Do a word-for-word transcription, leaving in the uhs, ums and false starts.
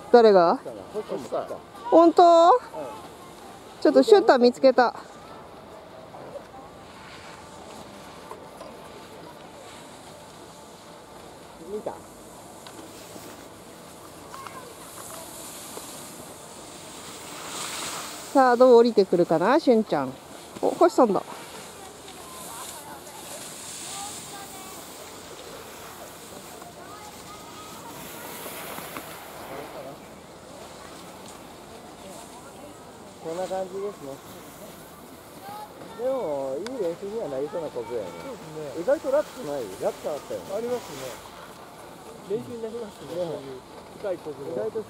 誰が？本当？ちょっとシュッター見つけた。 見た？ さあどう降りてくるかな、しゅんちゃん。お、星さんだ。 こんな感じですね。でもいい練習にはなりそうなことだよね。そうですね。意外とラップない？ラップあったよね。ありますね。練習になりますね。そういう深いこと。意外と